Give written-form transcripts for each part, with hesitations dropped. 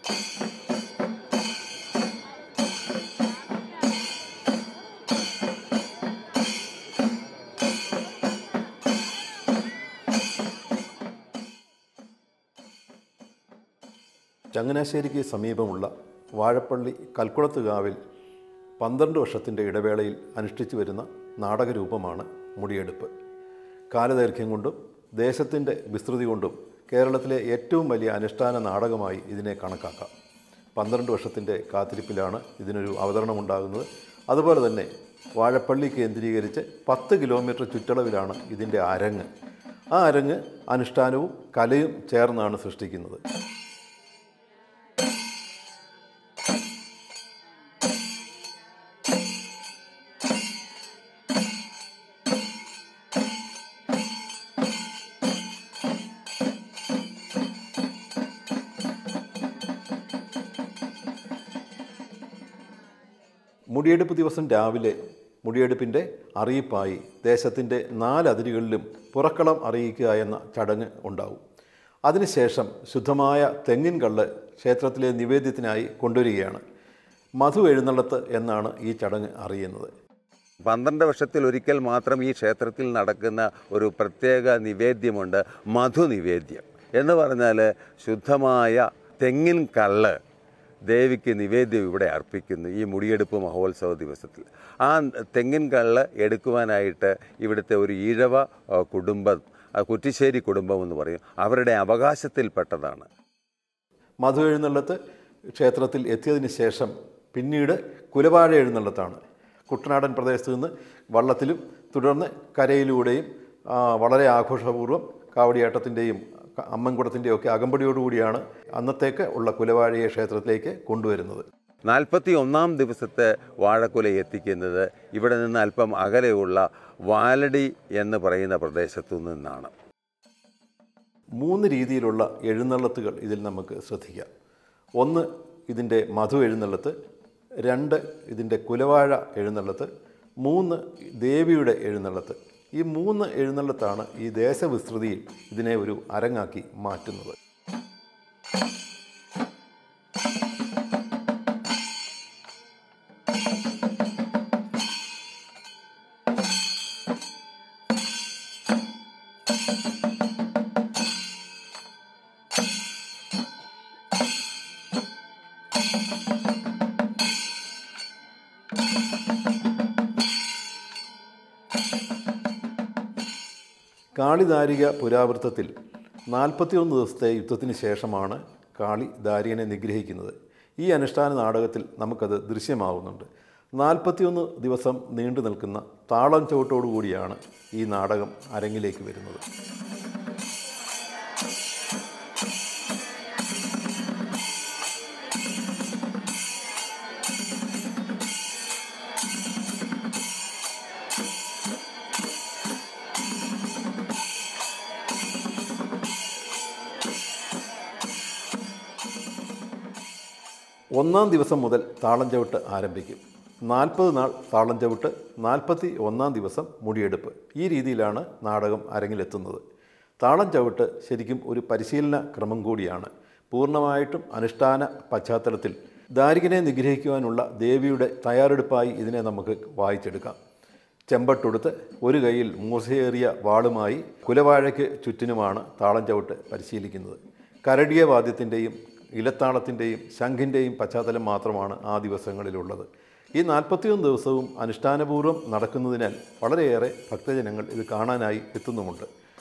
ചങ്ങനാശ്ശേരിക്ക് സമീപമുള്ള വാഴപ്പള്ളി കൽക്കുളത്തുകാവിൽ 12 വർഷത്തിൻ്റെ ഇടവേളയിൽ അനുഷ്ഠിച്ചു വരുന്ന നാടകരൂപമാണ് മുടിയെടുപ്പ്. കാലദൈർഘ്യം കൊണ്ടും ദേശത്തിൻ്റെ വിസ്തൃതി കൊണ്ടും കേരളത്തിലെ ഏറ്റവും വലിയ അനുഷ്ഠാന നാടകമായി ഇതിനെ കണക്കാക്കാം. 12 വർഷത്തിൻ്റെ കാത്തിരിപ്പിലാണ് ഇതിനൊരു അവതരണമുണ്ടാകുന്നത്. അതുപോലെ തന്നെ വാഴപ്പള്ളി കേന്ദ്രീകരിച്ച് 10 കിലോമീറ്റർ ചുറ്റളവിലാണ് ഇതിൻ്റെ അരങ്ങ്. ആ അരങ്ങ് അനുഷ്ഠാനവും കലയും ചേർന്നാണ് സൃഷ്ടിക്കുന്നത്. മുടിയെടുപ്പ് ദിവസം രാവിലെ മുടിയെടുപ്പിൻ്റെ അറിയിപ്പായി ദേശത്തിൻ്റെ 4 അതിരുകളിലും പുറക്കളം അറിയിക്കുക എന്ന ചടങ്ങ് ഉണ്ടാവും. അതിനുശേഷം ശുദ്ധമായ തെങ്ങിൻ കള്ള് ക്ഷേത്രത്തിലെ നിവേദ്യത്തിനായി കൊണ്ടുവരികയാണ്. മധു എഴുന്നള്ളത്ത് എന്നാണ് ഈ ചടങ്ങ് അറിയുന്നത്. 12 വർഷത്തിൽ ഒരിക്കൽ മാത്രം ഈ ക്ഷേത്രത്തിൽ നടക്കുന്ന ഒരു പ്രത്യേക നിവേദ്യമുണ്ട്, മധു നിവേദ്യം എന്ന് പറഞ്ഞാൽ ശുദ്ധമായ തെങ്ങിൻ കള്ള് ദേവിക്ക് നിവേദ്യം ഇവിടെ അർപ്പിക്കുന്നു ഈ മുടിയെടുപ്പ് മഹോത്സവ ദിവസത്തിൽ. ആ തെങ്ങിൻ കള്ള് എടുക്കുവാനായിട്ട് ഇവിടുത്തെ ഒരു ഈഴവ കുടുംബം, കുറ്റിശ്ശേരി കുടുംബം എന്ന് പറയും, അവരുടെ അവകാശത്തിൽപ്പെട്ടതാണ്. മധു എഴുന്നള്ളത്ത് ക്ഷേത്രത്തിൽ എത്തിയതിന് ശേഷം പിന്നീട് കുലവാഴ എഴുന്നള്ളത്താണ്. കുട്ടനാടൻ പ്രദേശത്ത് നിന്ന് വള്ളത്തിലും തുടർന്ന് കരയിലൂടെയും വളരെ ആഘോഷപൂർവ്വം കാവടിയാട്ടത്തിൻ്റെയും അമ്മൻകുടത്തിൻ്റെയും ഒക്കെ അകമ്പടിയോടുകൂടിയാണ് അന്നത്തേക്ക് ഉള്ള കുലവാഴയെ ക്ഷേത്രത്തിലേക്ക് കൊണ്ടുവരുന്നത്. 41-ാം ദിവസത്തെ വാഴക്കുല എത്തിക്കുന്നത് ഇവിടെ നിന്ന് അല്പം അകലെയുള്ള വാലടി എന്ന് പറയുന്ന പ്രദേശത്തു നിന്നാണ്. 3 രീതിയിലുള്ള എഴുന്നള്ളത്തുകൾ ഇതിൽ നമുക്ക് ശ്രദ്ധിക്കാം. 1 ഇതിൻ്റെ മധു എഴുന്നള്ളത്ത്, 2 ഇതിൻ്റെ കുലവാഴ എഴുന്നള്ളത്ത്, 3 ദേവിയുടെ എഴുന്നള്ളത്ത്. ഈ 3 എഴുന്നള്ളത്താണ് ഈ ദേശവിസ്തൃതിയിൽ ഇതിനെ ഒരു അരങ്ങാക്കി മാറ്റുന്നത്. കാളിദാരിക പുരാവൃത്തത്തിൽ 41 ദിവസത്തെ യുദ്ധത്തിന് ശേഷമാണ് കാളി ദാരികനെ നിഗ്രഹിക്കുന്നത്. ഈ അനുഷ്ഠാന നാടകത്തിൽ നമുക്കത് ദൃശ്യമാവുന്നുണ്ട്. 41 ദിവസം നീണ്ടു നിൽക്കുന്ന താളം ചവിട്ടോടുകൂടിയാണ് ഈ നാടകം അരങ്ങിലേക്ക് വരുന്നത്. ഒന്നാം ദിവസം മുതൽ താളം ചവിട്ട് ആരംഭിക്കും. 40 നാൾ താളം ചവിട്ട്, 41-ാം ദിവസം മുടിയെടുപ്പ്. ഈ രീതിയിലാണ് നാടകം അരങ്ങിലെത്തുന്നത്. താളം ചവിട്ട് ശരിക്കും ഒരു പരിശീലന ക്രമം കൂടിയാണ്. പൂർണ്ണമായിട്ടും അനുഷ്ഠാന പശ്ചാത്തലത്തിൽ ദാരികനെ നിഗ്രഹിക്കുവാനുള്ള ദേവിയുടെ തയ്യാറെടുപ്പായി ഇതിനെ നമുക്ക് വായിച്ചെടുക്കാം. ചെമ്പട്ടുടുത്ത് ഒരു കൈയിൽ മൂസയേറിയ വാളുമായി കുലവാഴയ്ക്ക് ചുറ്റിനുമാണ് താളം ചവിട്ട് പരിശീലിക്കുന്നത്. കരടിയ വാദ്യത്തിൻ്റെയും ഇലത്താളത്തിൻ്റെയും ശംഖിൻ്റെയും പശ്ചാത്തലം മാത്രമാണ് ആ ദിവസങ്ങളിലുള്ളത്. ഈ 41 ദിവസവും അനുഷ്ഠാനപൂർവ്വം നടക്കുന്നതിനാൽ വളരെയേറെ ഭക്തജനങ്ങൾ ഇത് കാണാനായി എത്തുന്നുമുണ്ട്.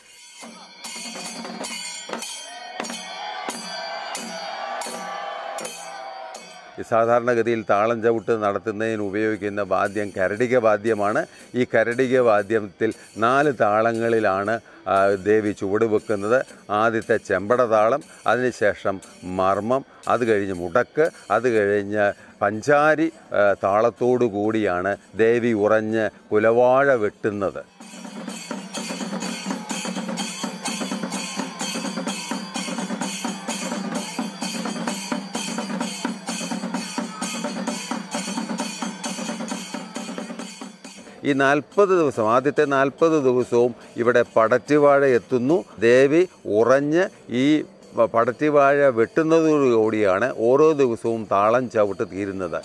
സാധാരണഗതിയിൽ താളം ചവിട്ട് നടത്തുന്നതിന് ഉപയോഗിക്കുന്ന വാദ്യം കരടിക വാദ്യമാണ്. ഈ കരടിക വാദ്യത്തിൽ 4 താളങ്ങളിലാണ് ദേവി ചുവട് വെക്കുന്നത്. ആദ്യത്തെ ചെമ്പട താളം, അതിനുശേഷം മർമ്മം, അത് കഴിഞ്ഞ് മുടക്ക്, അത് കഴിഞ്ഞ് പഞ്ചാരി താളത്തോടു കൂടിയാണ് ദേവി ഉറഞ്ഞ് കുലവാഴ വെട്ടുന്നത്. ഈ 40 ദിവസം, ആദ്യത്തെ 40 ദിവസവും ഇവിടെ പടറ്റുവാഴ എത്തുന്നു. ദേവി ഉറഞ്ഞ് ഈ പടത്തിവാഴ വെട്ടുന്നതോടുകൂടിയാണ് ഓരോ ദിവസവും താളം ചവിട്ട് തീരുന്നത്.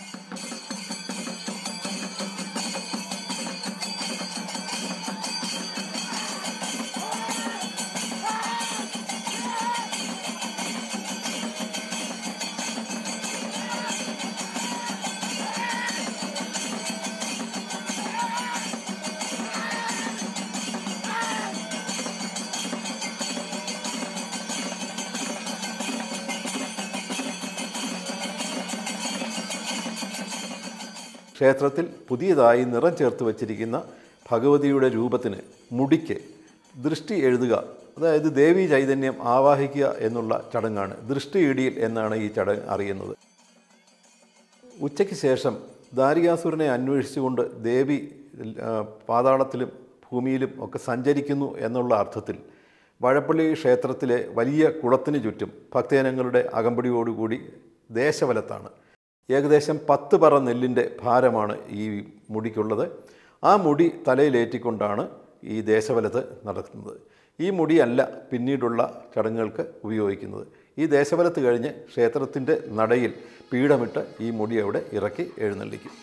ക്ഷേത്രത്തിൽ പുതിയതായി നിറം ചേർത്ത് വച്ചിരിക്കുന്ന ഭഗവതിയുടെ രൂപത്തിന് മുടിക്ക് ദൃഷ്ടി എഴുതുക, അതായത് ദേവീ ചൈതന്യം ആവാഹിക്കുക എന്നുള്ള ചടങ്ങാണ് ദൃഷ്ടിയിടിയിൽ എന്നാണ് ഈ ചടങ്ങ് അറിയുന്നത്. ഉച്ചയ്ക്ക് ശേഷം ദാരികാസുരനെ അന്വേഷിച്ചുകൊണ്ട് ദേവി പാതാളത്തിലും ഭൂമിയിലും ഒക്കെ സഞ്ചരിക്കുന്നു എന്നുള്ള അർത്ഥത്തിൽ വാഴപ്പള്ളി ക്ഷേത്രത്തിലെ വലിയ കുളത്തിന് ചുറ്റും ഭക്തജനങ്ങളുടെ അകമ്പടിയോടുകൂടി ദേശവലത്താണ്. ഏകദേശം 10 പറ നെല്ലിൻ്റെ ഭാരമാണ് ഈ മുടിക്കുള്ളത്. ആ മുടി തലയിലേറ്റിക്കൊണ്ടാണ് ഈ ദേശവലത്ത് നടക്കുന്നത്. ഈ മുടിയല്ല പിന്നീടുള്ള ചടങ്ങുകൾക്ക് ഉപയോഗിക്കുന്നത്. ഈ ദേശവലത്ത് കഴിഞ്ഞ് ക്ഷേത്രത്തിൻ്റെ നടയിൽ പീഠമിട്ട് ഈ മുടി അവിടെ ഇറക്കി എഴുന്നള്ളിക്കും.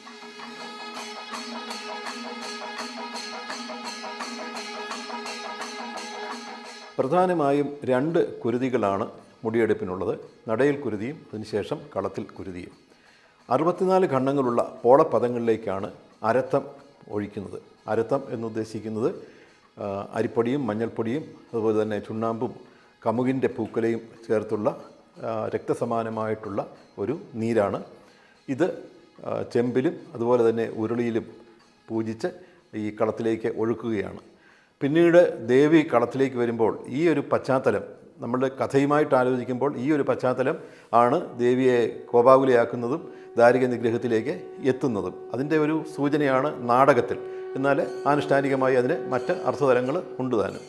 പ്രധാനമായും 2 കുരുതികളാണ് മുടിയെടുപ്പിനുള്ളത്. നടയിൽ കുരുതിയും അതിനുശേഷം കളത്തിൽ കുരുതിയും. 64 ഖണ്ഡങ്ങളുള്ള പോളപ്പദങ്ങളിലേക്കാണ് അരത്തം ഒഴിക്കുന്നത്. അരത്തം എന്നുദ്ദേശിക്കുന്നത് അരിപ്പൊടിയും മഞ്ഞൾപ്പൊടിയും അതുപോലെ തന്നെ ചുണ്ണാമ്പും കമുകിൻ്റെ പൂക്കലയും ചേർത്തുള്ള രക്തസമാനമായിട്ടുള്ള ഒരു നീരാണ്. ഇത് ചെമ്പിലും അതുപോലെ തന്നെ ഉരുളിയിലും പൂജിച്ച് ഈ കളത്തിലേക്ക് ഒഴുക്കുകയാണ്. പിന്നീട് ദേവി കളത്തിലേക്ക് വരുമ്പോൾ ഈ ഒരു പശ്ചാത്തലം നമ്മളുടെ കഥയുമായിട്ട് ആലോചിക്കുമ്പോൾ ഈ ഒരു പശ്ചാത്തലം ആണ് ദേവിയെ കോപാകുലയാക്കുന്നതും ദാരിക നിഗ്രഹത്തിലേക്ക് എത്തുന്നതും. അതിൻ്റെ ഒരു സൂചനയാണ് നാടകത്തിൽ. എന്നാൽ ആനുഷ്ഠാനികമായി അതിന് മറ്റ് അർത്ഥതലങ്ങൾ ഉണ്ട് താനും.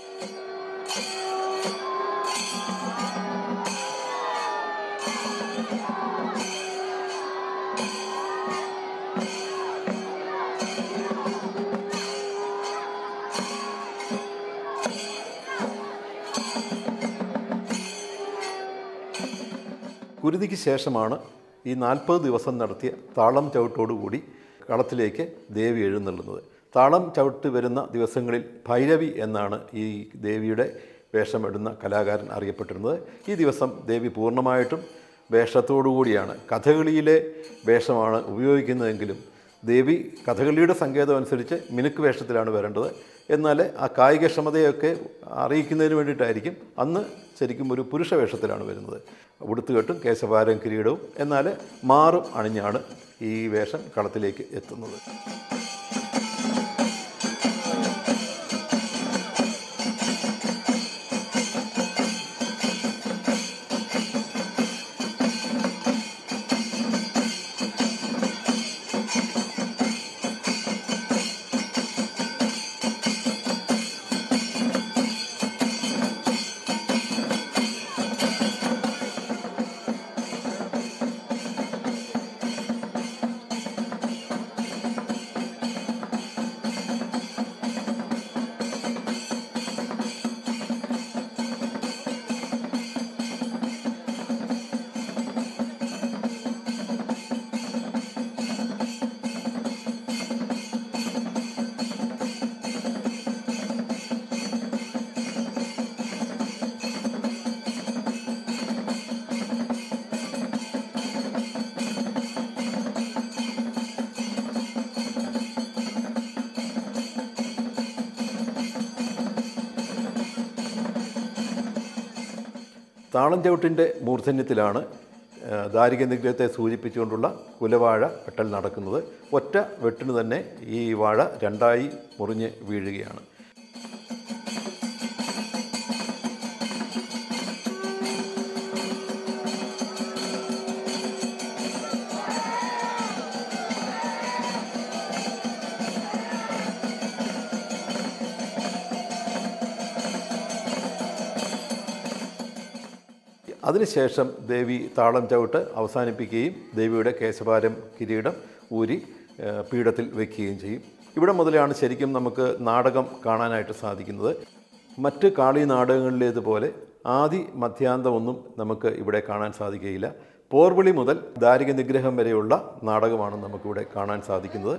കുരുതിക്ക് ശേഷമാണ് ഈ 40 ദിവസം നടത്തിയ താളം ചവിട്ടോടുകൂടി കളത്തിലേക്ക് ദേവി എഴുന്നള്ളുന്നത്. താളം ചവിട്ട് വരുന്ന ദിവസങ്ങളിൽ ഭൈരവി എന്നാണ് ഈ ദേവിയുടെ വേഷമിടുന്ന കലാകാരൻ അറിയപ്പെട്ടിരുന്നത്. ഈ ദിവസം ദേവി പൂർണ്ണമായിട്ടും വേഷത്തോടുകൂടിയാണ്. കഥകളിയിലെ വേഷമാണ് ഉപയോഗിക്കുന്നതെങ്കിലും ദേവി കഥകളിയുടെ സങ്കേതം അനുസരിച്ച് മിനുക്ക് വേഷത്തിലാണ് വരേണ്ടത്. എന്നാൽ ആ കായികക്ഷമതയൊക്കെ അറിയിക്കുന്നതിന് വേണ്ടിയിട്ടായിരിക്കും അന്ന് ശരിക്കും ഒരു പുരുഷ വേഷത്തിലാണ് വരുന്നത്. ഉടുത്തുകെട്ടും കേശഭാരം കിരീടവും എന്നാൽ മാറും അണിഞ്ഞാണ് ഈ വേഷം കളത്തിലേക്ക് എത്തുന്നത്. താളം ചവിട്ടിൻ്റെ മൂർധന്യത്തിലാണ് ദാരിക നിഗ്രഹത്തെ സൂചിപ്പിച്ചുകൊണ്ടുള്ള കുലവാഴ വെട്ടൽ നടക്കുന്നത്. ഒറ്റ വെട്ടിന് തന്നെ ഈ വാഴ 2ആയി മുറിഞ്ഞ് വീഴുകയാണ്. അതിനുശേഷം ദേവി താളം ചവിട്ട് അവസാനിപ്പിക്കുകയും ദേവിയുടെ കേശഭാരം കിരീടം ഊരി പീഠത്തിൽ വയ്ക്കുകയും ചെയ്യും. ഇവിടെ മുതലാണ് ശരിക്കും നമുക്ക് നാടകം കാണാനായിട്ട് സാധിക്കുന്നത്. മറ്റ് കാളി നാടകങ്ങളിലേതുപോലെ ആദി മധ്യാന്തമൊന്നും നമുക്ക് ഇവിടെ കാണാൻ സാധിക്കുകയില്ല. പോർവിളി മുതൽ ദാരിക നിഗ്രഹം വരെയുള്ള നാടകമാണ് നമുക്കിവിടെ കാണാൻ സാധിക്കുന്നത്.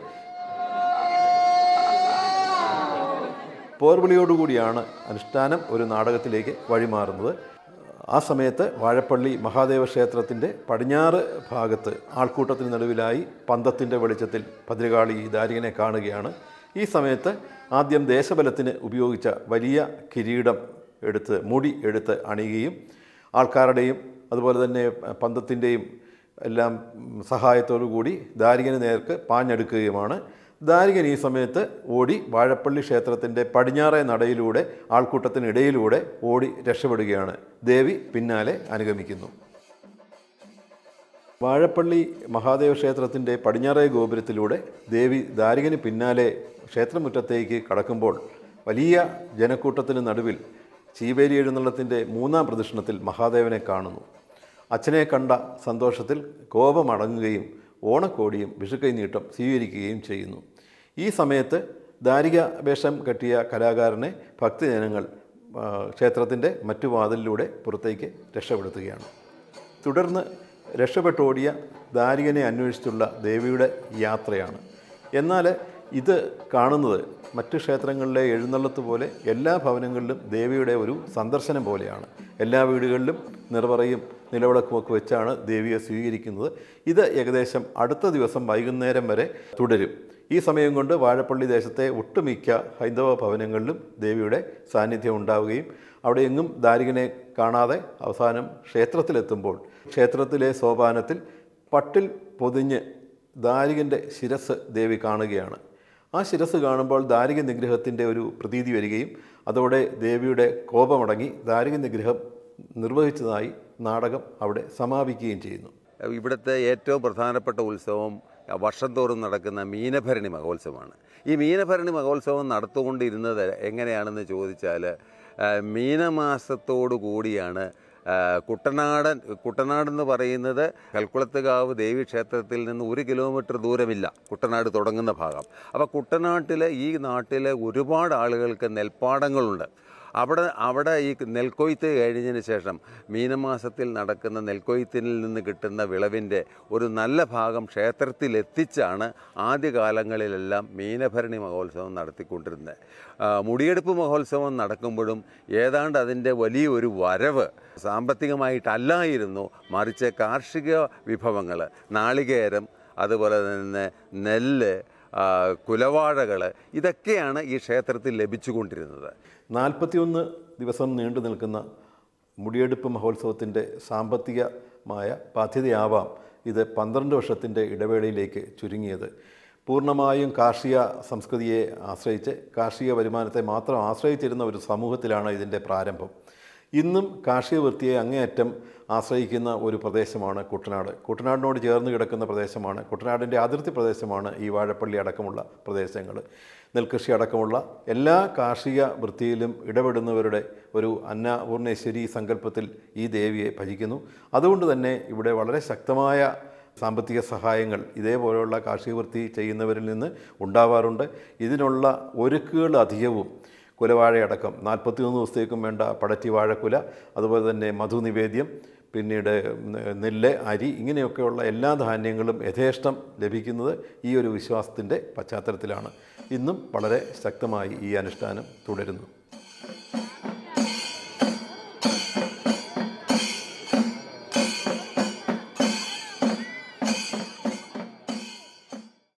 പോർവിളിയോടുകൂടിയാണ് അനുഷ്ഠാനം ഒരു നാടകത്തിലേക്ക് വഴിമാറുന്നത്. ആ സമയത്ത് വാഴപ്പള്ളി മഹാദേവ ക്ഷേത്രത്തിൻ്റെ പടിഞ്ഞാറ് ഭാഗത്ത് ആൾക്കൂട്ടത്തിന് നടുവിലായി പന്തത്തിൻ്റെ വെളിച്ചത്തിൽ ഭദ്രകാളി ദാരികനെ കാണുകയാണ്. ഈ സമയത്ത് ആദ്യം ദേശബലത്തിന് ഉപയോഗിച്ച വലിയ കിരീടം മുടി എടുത്ത് അണിയുകയും ആൾക്കാരുടെയും അതുപോലെ തന്നെ പന്തത്തിൻ്റെയും എല്ലാം സഹായത്തോടു കൂടി ദാരികന് നേർക്ക് പാഞ്ഞെടുക്കുകയുമാണ്. ദാരികൻ ഈ സമയത്ത് ഓടി വാഴപ്പള്ളി ക്ഷേത്രത്തിൻ്റെ പടിഞ്ഞാറേ നടയിലൂടെ ആൾക്കൂട്ടത്തിനിടയിലൂടെ ഓടി രക്ഷപ്പെടുകയാണ്. ദേവി പിന്നാലെ അനുഗമിക്കുന്നു. വാഴപ്പള്ളി മഹാദേവ ക്ഷേത്രത്തിൻ്റെ പടിഞ്ഞാറേ ഗോപുരത്തിലൂടെ ദേവി ദാരികന് പിന്നാലെ ക്ഷേത്രമുറ്റത്തേക്ക് കടക്കുമ്പോൾ വലിയ ജനക്കൂട്ടത്തിന് നടുവിൽ ചീവേലി എഴുന്നള്ളത്തിൻ്റെ 3-ാം പ്രദക്ഷിണത്തിൽ മഹാദേവനെ കാണുന്നു. അച്ഛനെ കണ്ട സന്തോഷത്തിൽ കോപമടങ്ങുകയും ഓണക്കോടിയും വിഷുക്കൈനീട്ടം സ്വീകരിക്കുകയും ചെയ്യുന്നു. ഈ സമയത്ത് ദാരിക വേഷം കെട്ടിയ കലാകാരനെ ഭക്തജനങ്ങൾ ക്ഷേത്രത്തിൻ്റെ മറ്റു വാതിലിലൂടെ പുറത്തേക്ക് രക്ഷപ്പെടുത്തുകയാണ്. തുടർന്ന് രക്ഷപ്പെട്ടോടിയ ദാരികനെ അന്വേഷിച്ചുള്ള ദേവിയുടെ യാത്രയാണ്. എന്നാൽ ഇത് കാണുന്നത് മറ്റ് ക്ഷേത്രങ്ങളിലെ എഴുന്നള്ളത്ത് പോലെ എല്ലാ ഭവനങ്ങളിലും ദേവിയുടെ ഒരു സന്ദർശനം പോലെയാണ്. എല്ലാ വീടുകളിലും നിറവറയും നിലവിളക്കുമൊക്കെ വെച്ചാണ് ദേവിയെ സ്വീകരിക്കുന്നത്. ഇത് ഏകദേശം അടുത്ത ദിവസം വൈകുന്നേരം വരെ തുടരും. ഈ സമയം കൊണ്ട് വാഴപ്പള്ളി ദേശത്തെ ഒട്ടുമിക്ക ഹൈന്ദവ ഭവനങ്ങളിലും ദേവിയുടെ സാന്നിധ്യം ഉണ്ടാവുകയും അവിടെ എങ്ങും ദാരികനെ കാണാതെ അവസാനം ക്ഷേത്രത്തിലെത്തുമ്പോൾ ക്ഷേത്രത്തിലെ സോപാനത്തിൽ പട്ടിൽ പൊതിഞ്ഞ് ദാരികൻ്റെ ശിരസ് ദേവി കാണുകയാണ്. ആ ശിരസ് കാണുമ്പോൾ ദാരിക നിഗ്രഹത്തിൻ്റെ ഒരു പ്രതീതി വരികയും അതോടെ ദേവിയുടെ കോപമടങ്ങി ദാരിക നിഗ്രഹം നിർവഹിച്ചതായി നാടകം അവിടെ സമാപിക്കുകയും ചെയ്യുന്നു. ഇവിടുത്തെ ഏറ്റവും പ്രധാനപ്പെട്ട ഉത്സവം വർഷം തോറും നടക്കുന്ന മീനഭരണി മഹോത്സവമാണ്. ഈ മീനഭരണി മഹോത്സവം നടത്തുകൊണ്ടിരുന്നത് എങ്ങനെയാണെന്ന് ചോദിച്ചാൽ മീനമാസത്തോടു കൂടിയാണ് കുട്ടനാടെന്ന് പറയുന്നത് കൽക്കുളത്തുകാവ് ദേവീക്ഷേത്രത്തിൽ നിന്ന് 1 കിലോമീറ്റർ ദൂരമില്ല കുട്ടനാട് തുടങ്ങുന്ന ഭാഗം. അപ്പോൾ ഈ നാട്ടിലെ ഒരുപാട് ആളുകൾക്ക് നെൽപ്പാടങ്ങളുണ്ട്. അവിടെ ഈ നെൽക്കൊയ്ത്ത് കഴിഞ്ഞതിന് ശേഷം മീനമാസത്തിൽ നടക്കുന്ന നെൽക്കൊയ്ത്തിൽ നിന്ന് കിട്ടുന്ന വിളവിൻ്റെ ഒരു നല്ല ഭാഗം ക്ഷേത്രത്തിലെത്തിച്ചാണ് ആദ്യകാലങ്ങളിലെല്ലാം മീനഭരണി മഹോത്സവം നടത്തിക്കൊണ്ടിരുന്നത്. മുടിയെടുപ്പ് മഹോത്സവം നടക്കുമ്പോഴും ഏതാണ്ട് അതിൻ്റെ വലിയൊരു വരവ് സാമ്പത്തികമായിട്ടല്ലായിരുന്നു, മറിച്ച് കാർഷിക വിഭവങ്ങൾ, നാളികേരം, അതുപോലെ തന്നെ നെല്ല്, കുലവാഴകൾ, ഇതൊക്കെയാണ് ഈ ക്ഷേത്രത്തിൽ ലഭിച്ചുകൊണ്ടിരുന്നത്. 41 ദിവസം നീണ്ടു നിൽക്കുന്ന മുടിയെടുപ്പ് മഹോത്സവത്തിൻ്റെ സാമ്പത്തികമായ ബാധ്യതയാവാം ഇത് 12 വർഷത്തിൻ്റെ ഇടവേളയിലേക്ക് ചുരുങ്ങിയത്. പൂർണ്ണമായും കാർഷിക സംസ്കൃതിയെ ആശ്രയിച്ച് കാർഷിക വരുമാനത്തെ മാത്രം ആശ്രയിച്ചിരുന്ന ഒരു സമൂഹത്തിലാണ് ഇതിൻ്റെ പ്രാരംഭം. ഇന്നും കാർഷിക വൃത്തിയെ അങ്ങേയറ്റം ആശ്രയിക്കുന്ന ഒരു പ്രദേശമാണ് കുട്ടനാട്. കുട്ടനാടിനോട് ചേർന്ന് കിടക്കുന്ന പ്രദേശമാണ്, കുട്ടനാടിൻ്റെ അതിർത്തി പ്രദേശമാണ് ഈ വാഴപ്പള്ളി അടക്കമുള്ള പ്രദേശങ്ങൾ. നെൽകൃഷി അടക്കമുള്ള എല്ലാ കാർഷിക വൃത്തിയിലും ഇടപെടുന്നവരുടെ ഒരു അന്നപൂർണേശ്വരി സങ്കല്പത്തിൽ ഈ ദേവിയെ ഭജിക്കുന്നു. അതുകൊണ്ട് തന്നെ ഇവിടെ വളരെ ശക്തമായ സാമ്പത്തിക സഹായങ്ങൾ ഇതേപോലെയുള്ള കാർഷിക വൃത്തി ചെയ്യുന്നവരിൽ നിന്ന് ഉണ്ടാവാറുണ്ട്. ഇതിനുള്ള ഒരുക്കുകൾ അധികവും കുലവാഴയടക്കം 41 ദിവസത്തേക്കും വേണ്ട പടറ്റി വാഴക്കുല, അതുപോലെ തന്നെ മധുനിവേദ്യം, പിന്നീട് നെല്ല്, അരി, ഇങ്ങനെയൊക്കെയുള്ള എല്ലാ ധാന്യങ്ങളും യഥേഷ്ടം ലഭിക്കുന്നത് ഈ ഒരു വിശ്വാസത്തിൻ്റെ പശ്ചാത്തലത്തിലാണ്. ഇന്നും വളരെ ശക്തമായി ഈ അനുഷ്ഠാനം തുടരുന്നു.